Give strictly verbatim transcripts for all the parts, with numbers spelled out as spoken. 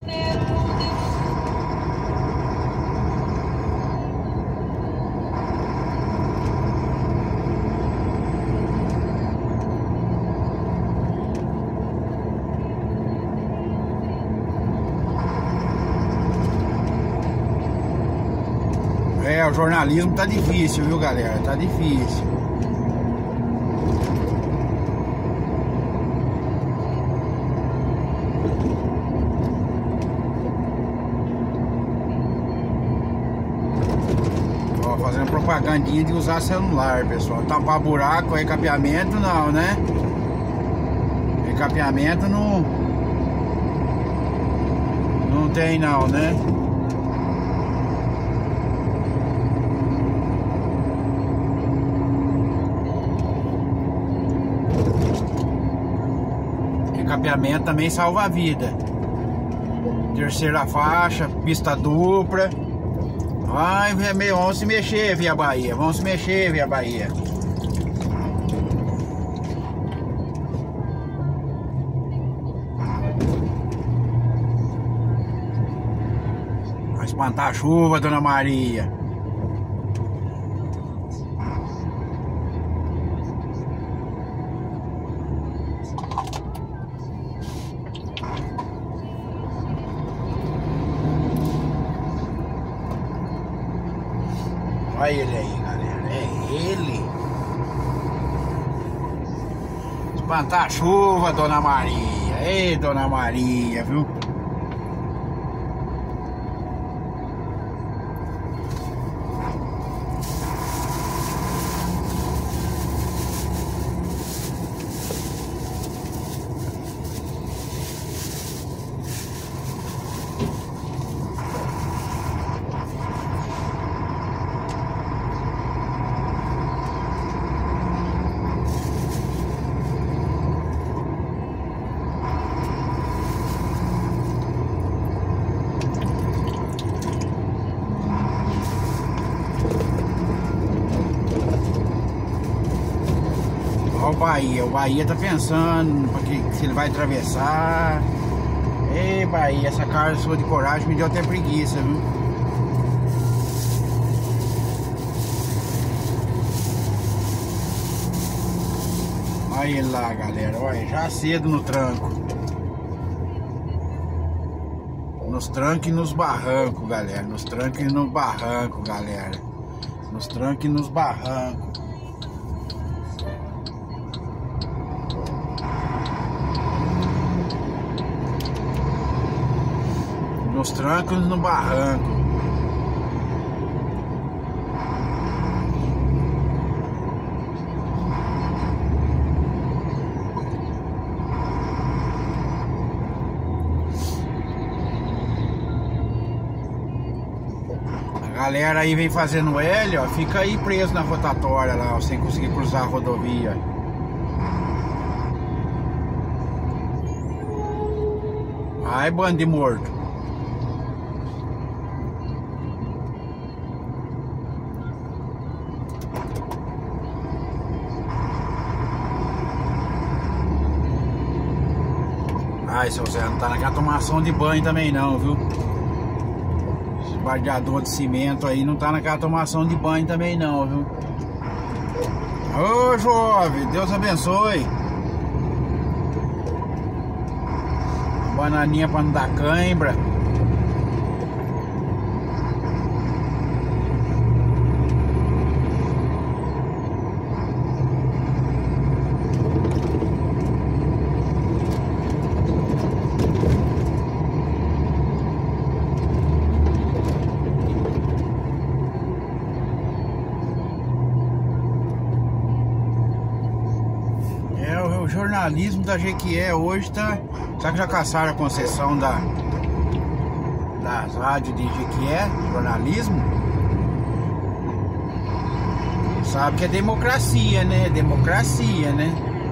É, o jornalismo tá difícil, viu, galera? Tá difícil. Ó, fazendo propagandinha de usar celular, pessoal. Tampar buraco, recapeamento não, né? Recapeamento não... Não tem não, né? Recapeamento também salva a vida. Terceira faixa, pista dupla. Ai, vamos se mexer, Via Bahia. Vamos se mexer, Via Bahia. Vai espantar a chuva, Dona Maria. Olha ele aí, galera. É ele. Espantar a chuva, Dona Maria. Ei, Dona Maria, viu? O Bahia, o Bahia tá pensando porque, se ele vai atravessar. Ei, Bahia, essa cara sua de coragem me deu até preguiça, viu? Olha ele lá, galera, olha, já cedo no tranco. Nos trancos e nos barrancos, galera. Nos trancos e nos barrancos, galera. Nos trancos e nos barrancos. Nos trancos e no barranco. A galera aí vem fazendo L, ó, fica aí preso na rotatória lá, ó, sem conseguir cruzar a rodovia. Ai, bando de morto. Ai, seu Zé, não tá naquela tomação de banho também não, viu? Esse bardeador de cimento aí não tá naquela tomação de banho também não, viu? Ô, jovem, Deus abençoe. Bananinha pra não dar cãibra. O jornalismo da Jequié hoje tá... Sabe que já caçaram a concessão da, das rádios de Jequié, jornalismo? Sabe que é democracia, né? Democracia, né?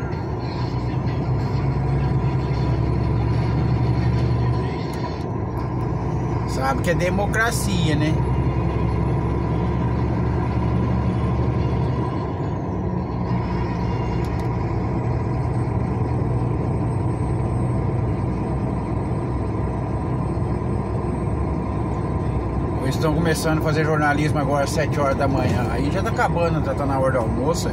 Sabe que é democracia, né? Eles estão começando a fazer jornalismo agora às sete horas da manhã. Aí já tá acabando, já tá na hora do almoço.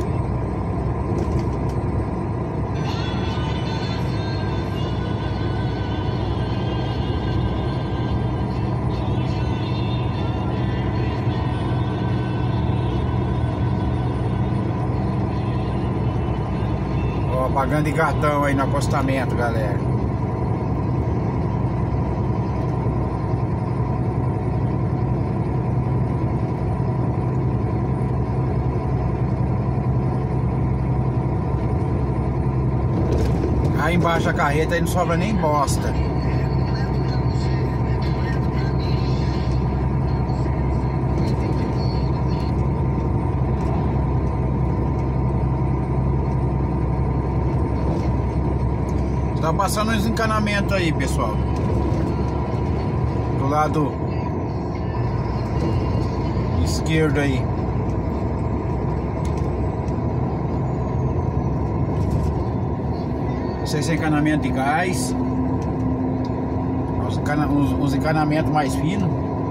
Ó, pagando de gatão aí no acostamento, galera. Aí embaixo da carreta aí não sobra nem bosta. Tá passando uns encanamentos aí, pessoal. Do lado esquerdo aí. Esse é encanamento de gás. Os, encana, os, os encanamentos mais finos.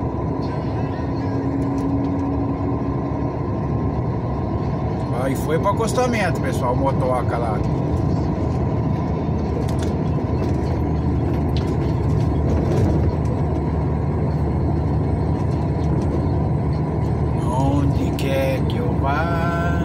Aí foi para o acostamento, pessoal, motoca lá. Onde quer que eu vá,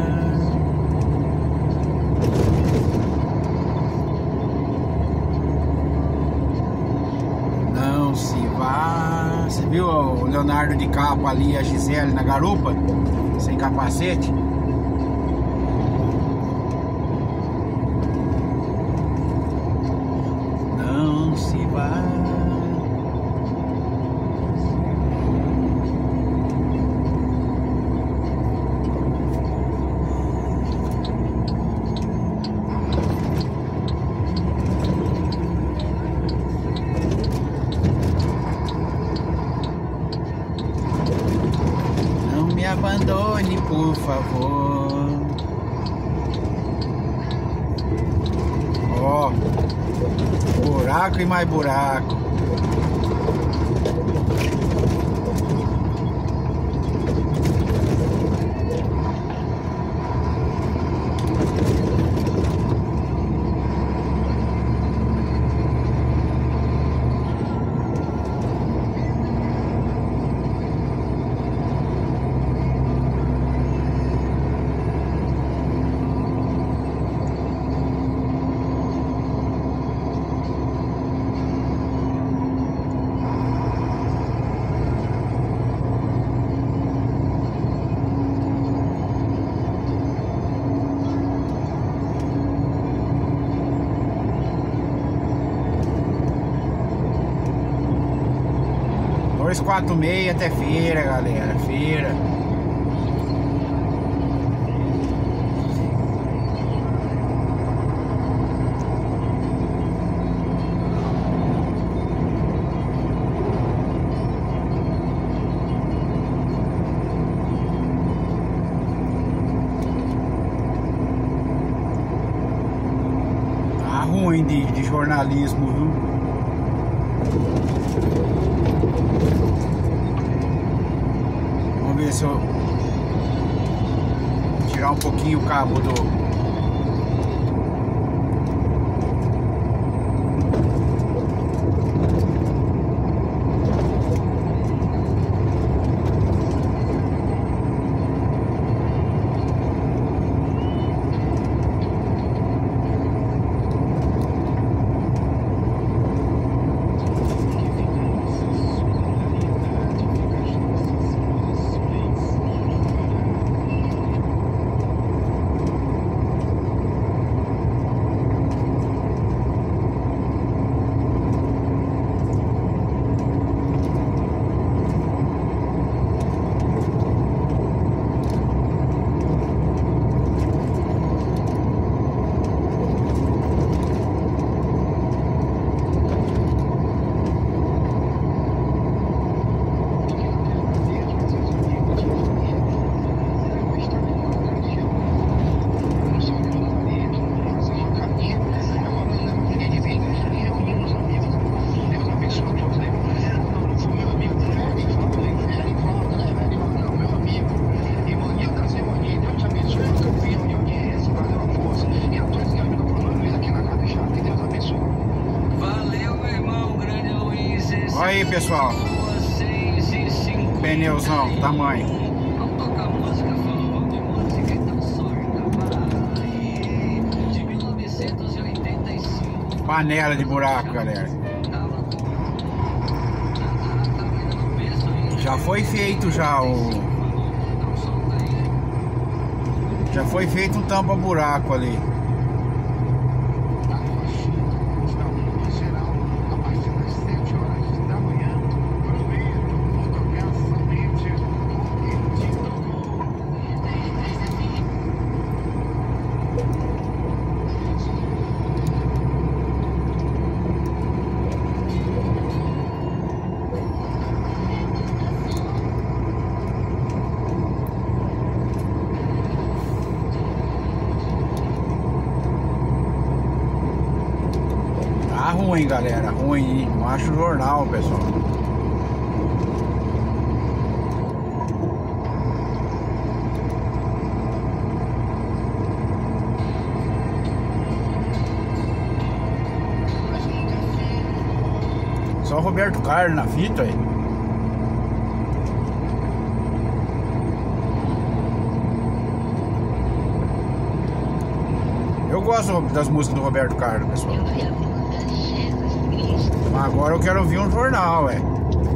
você viu o Leonardo de capa ali, a Gisele na garupa, sem capacete? Não se vá. Abandone, por favor. Ó, buraco e mais buraco. dois quatro seis até feira, galera, feira. Tá ruim de, de jornalismo, viu? Vamos ver se eu tirar um pouquinho o cabo do... Olha aí, pessoal. Pneuzão, tamanho. Panela de buraco, galera. Já foi feito já o... Já foi feito um tampa-buraco ali. Tá ruim, galera, ruim, não acho jornal, pessoal. Só o Roberto Carlos na fita aí. Eu gosto das músicas do Roberto Carlos, pessoal. Agora eu quero ouvir um jornal, é.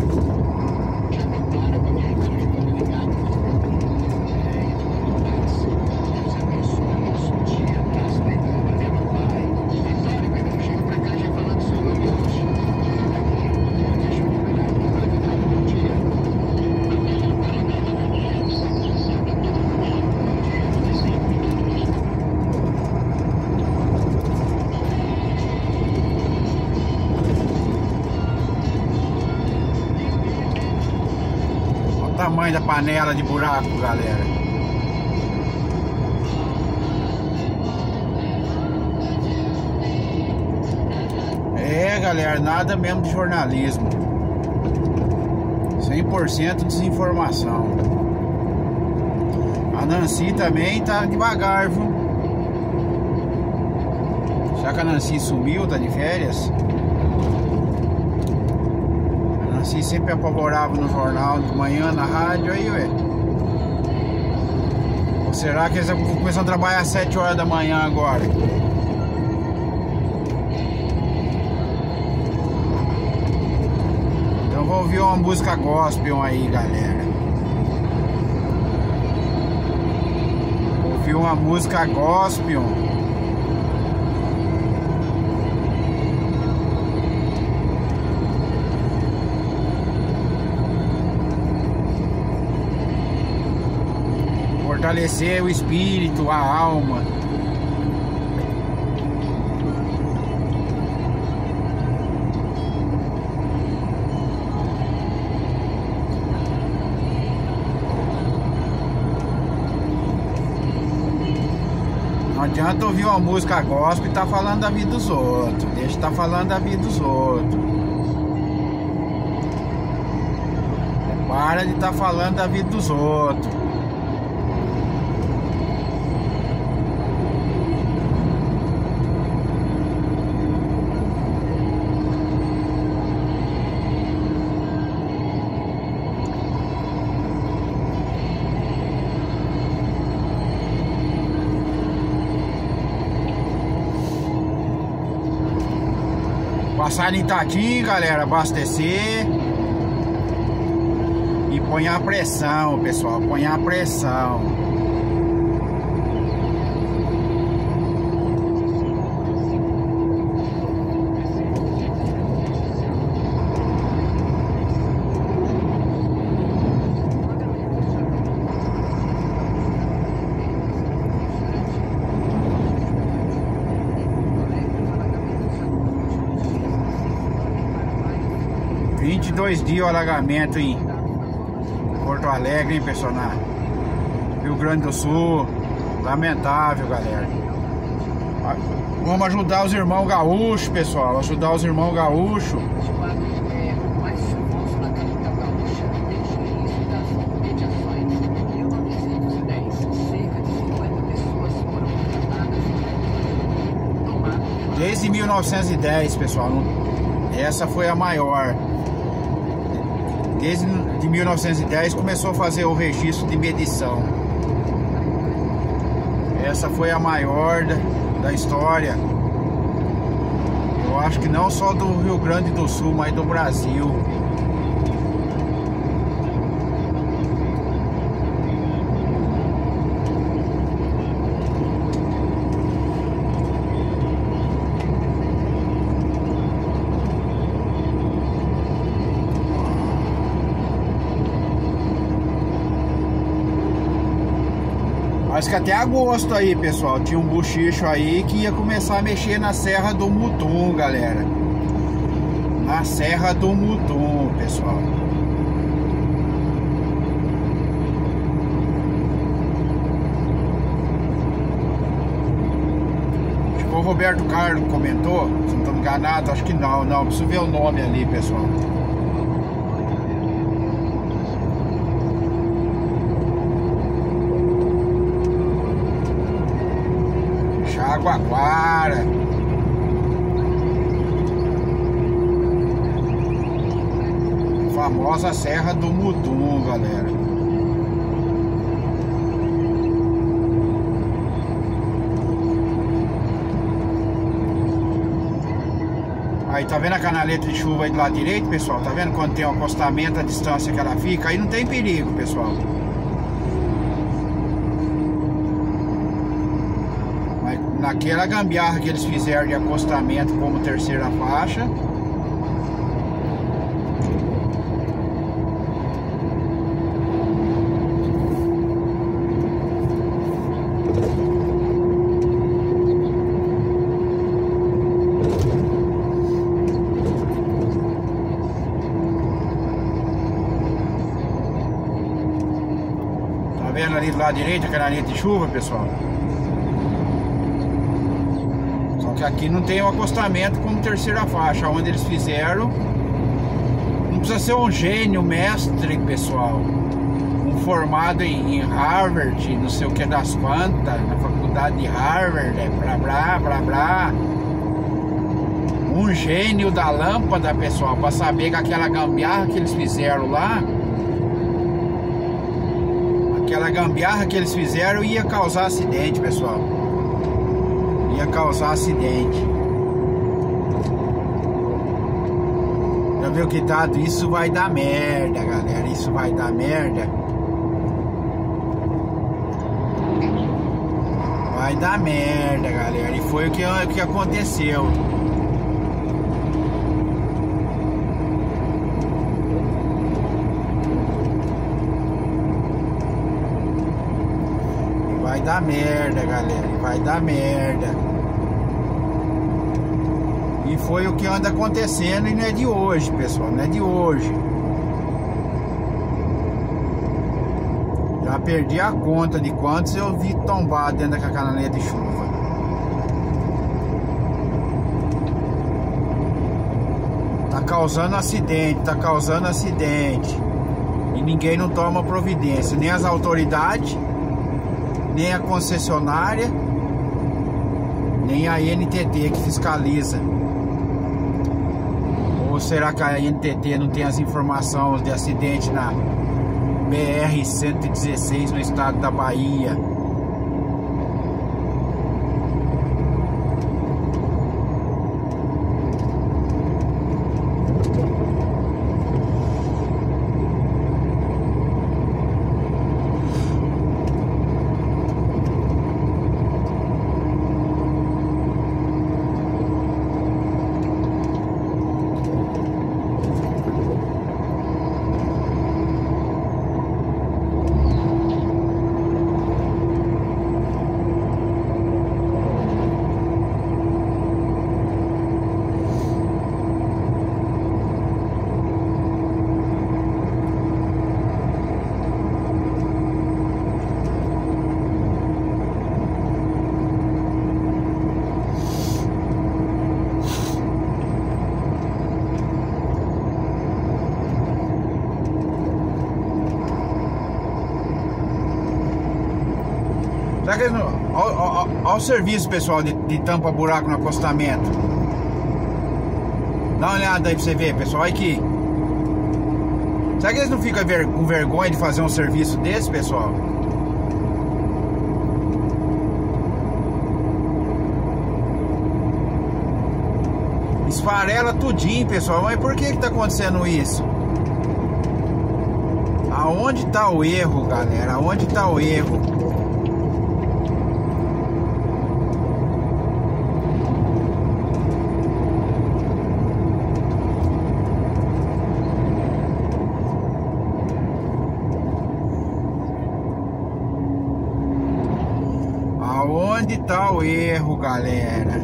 Tamanho da panela de buraco, galera. É, galera, nada mesmo de jornalismo. cem por cento desinformação. A Nancy também tá devagar, viu? Será que a Nancy sumiu, tá de férias? Assim, sempre apavorava no jornal de manhã, na rádio, aí, velho. Ou será que eles estão começando a trabalhar às sete horas da manhã agora? Então vou ouvir uma música gospel aí, galera. Vou ouvir uma música gospel. Fortalecer o espírito, a alma. Não adianta ouvir uma música gospel e tá falando da vida dos outros. Deixa de tá falando da vida dos outros. Para de tá falando da vida dos outros. Passar em Itatim, galera, abastecer. E põe a pressão, pessoal, põe a pressão. vinte e dois dias o alagamento em Porto Alegre, hein, pessoal? Na Rio Grande do Sul. Lamentável, galera. Vamos ajudar os irmãos gaúchos, pessoal. Ajudar os irmãos gaúchos. Desde mil novecentos e dez, pessoal. Essa foi a maior. Desde de mil novecentos e dez começou a fazer o registro de medição. Essa foi a maior da, da história. Eu acho que não só do Rio Grande do Sul, mas do Brasil. Acho que até agosto aí, pessoal, tinha um buchicho aí que ia começar a mexer na Serra do Mutum, galera. Na Serra do Mutum, pessoal. Acho que o Roberto Carlos comentou, se não estou enganado, acho que não, não, preciso ver o nome ali, pessoal. Jaguara. Famosa Serra do Mutum, galera. Aí tá vendo a canaleta de chuva aí do lado direito, pessoal? Tá vendo quando tem um acostamento, a distância que ela fica? Aí não tem perigo, pessoal. Naquela gambiarra que eles fizeram de acostamento como terceira faixa, tá vendo ali do lado direito a canaleta de chuva, pessoal? Que aqui não tem o acostamento como terceira faixa, onde eles fizeram. Não precisa ser um gênio, mestre, pessoal, um formado em, em Harvard, não sei o que das quantas, na faculdade de Harvard, é blá blá blá blá. Um gênio da lâmpada, pessoal, para saber que aquela gambiarra que eles fizeram lá, aquela gambiarra que eles fizeram ia causar acidente, pessoal. Ia causar acidente. Já viu que tá? Isso vai dar merda, galera. Isso vai dar merda. Vai dar merda, galera. E foi o que, o que aconteceu. Vai dar merda, galera. Vai dar merda. E foi o que anda acontecendo e não é de hoje, pessoal. Não é de hoje. Já perdi a conta de quantos eu vi tombar dentro da canaleta de chuva. Tá causando acidente, tá causando acidente. E ninguém não toma providência. Nem as autoridades, nem a concessionária, nem a N T T que fiscaliza. Ou será que a N T T não tem as informações de acidente na B R cento e dezesseis no estado da Bahia? Olha o serviço, pessoal, de, de tampa buraco no acostamento. Dá uma olhada aí pra você ver, pessoal. Olha aqui. Será que eles não ficam ver, com vergonha de fazer um serviço desse, pessoal? Esfarela tudinho, pessoal. Mas por que que tá acontecendo isso? Aonde tá o erro, galera? Aonde tá o erro? Aonde tá o erro, galera?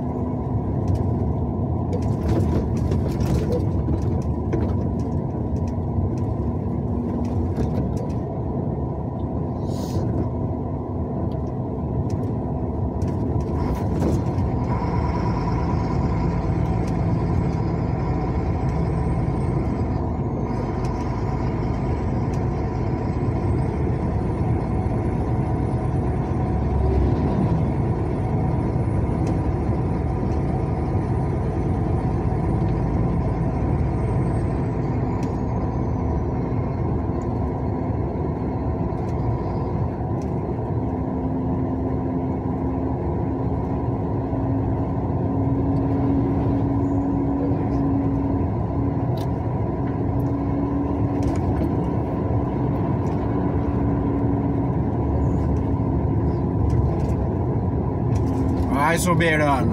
Vai, soberano.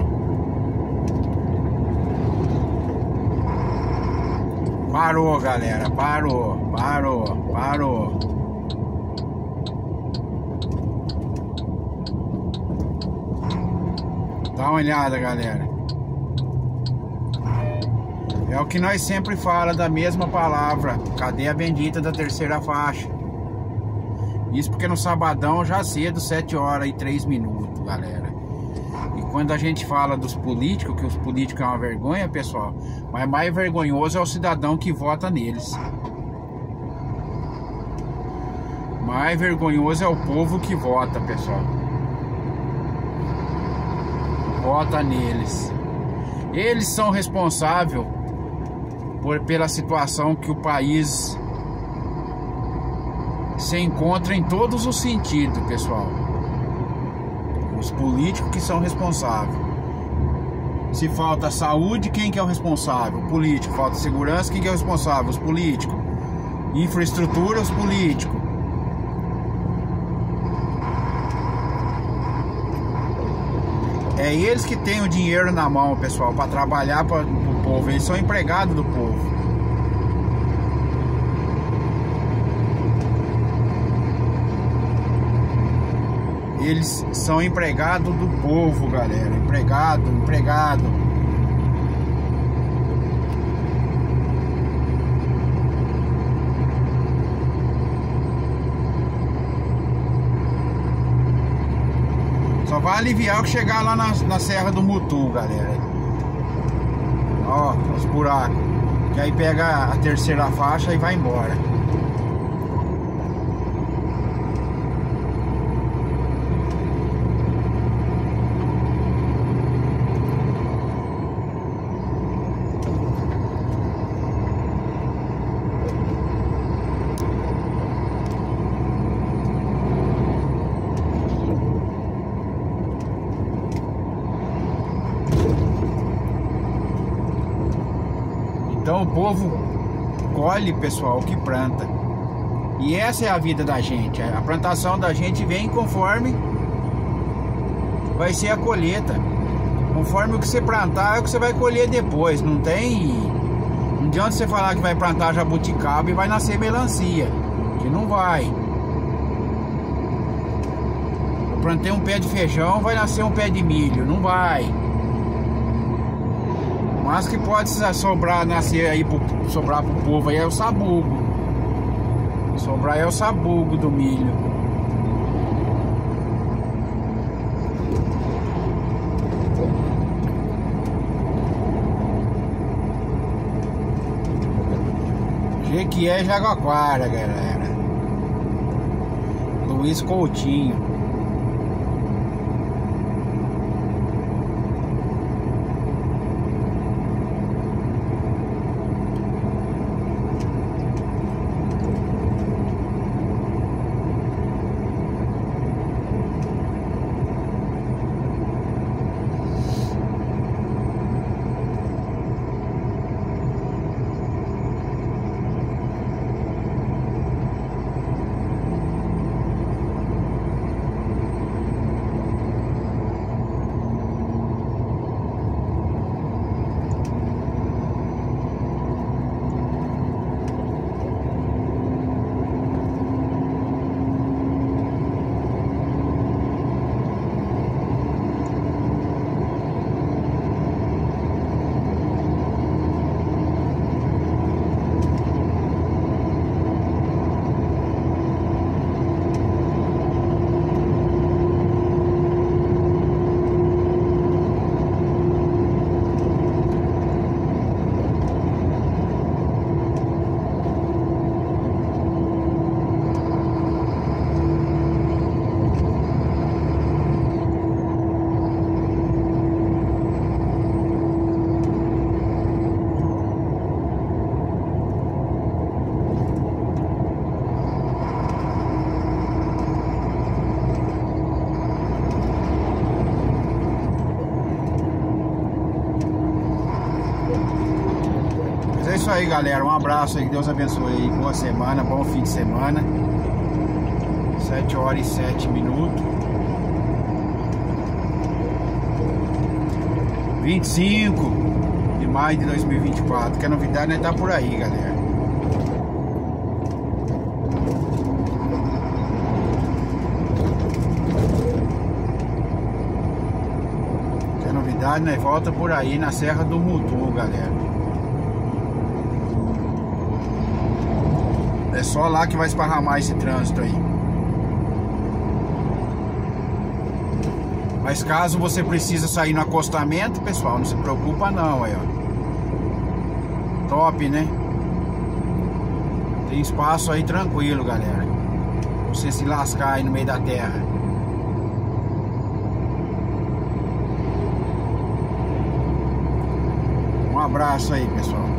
Parou, galera. Parou, parou, parou. Dá uma olhada, galera. É o que nós sempre fala da mesma palavra. Cadê a bendita da terceira faixa? Isso porque no sabadão já cedo, sete horas e três minutos, galera. E quando a gente fala dos políticos, que os políticos é uma vergonha, pessoal, mas mais vergonhoso é o cidadão que vota neles. Mais vergonhoso é o povo que vota, pessoal. Vota neles. Eles são responsáveis por, pela situação que o país se encontra em todos os sentidos, pessoal. Os políticos que são responsáveis. Se falta saúde, quem que é o responsável? O político. Falta segurança, quem que é o responsável? Os políticos. Infraestrutura, os políticos. É eles que têm o dinheiro na mão, pessoal, para trabalhar para o povo. Eles são empregados do povo. Eles são empregados do povo, galera. Empregado, empregado. Só vai aliviar que chegar lá na, na Serra do Mutum, galera. Ó, os buracos. Que aí pega a terceira faixa e vai embora. Então o povo colhe, pessoal, o que planta. E essa é a vida da gente. A plantação da gente vem conforme vai ser a colheita. Conforme o que você plantar é o que você vai colher depois. Não tem... Não adianta você falar que vai plantar jabuticaba e vai nascer melancia. Que não vai. Eu plantei um pé de feijão, vai nascer um pé de milho. Não vai. Mas que pode sobrar, nascer aí, pro, sobrar pro povo aí é o sabugo. Sobrar é o sabugo do milho. Jequié Jaguaquara, galera. Luiz Coutinho. galera. Um abraço aí, que Deus abençoe aí. Boa semana, bom fim de semana. sete horas e sete minutos. vinte e cinco de maio de dois mil e vinte e quatro. Que a novidade, né, tá por aí, galera. Que a novidade, né, volta por aí na Serra do Mutum, galera. É só lá que vai esparramar esse trânsito aí. Mas caso você precisa sair no acostamento, pessoal, não se preocupa não, aí, ó. Top, né? Tem espaço aí tranquilo, galera. Você se lascar aí no meio da terra. Um abraço aí, pessoal.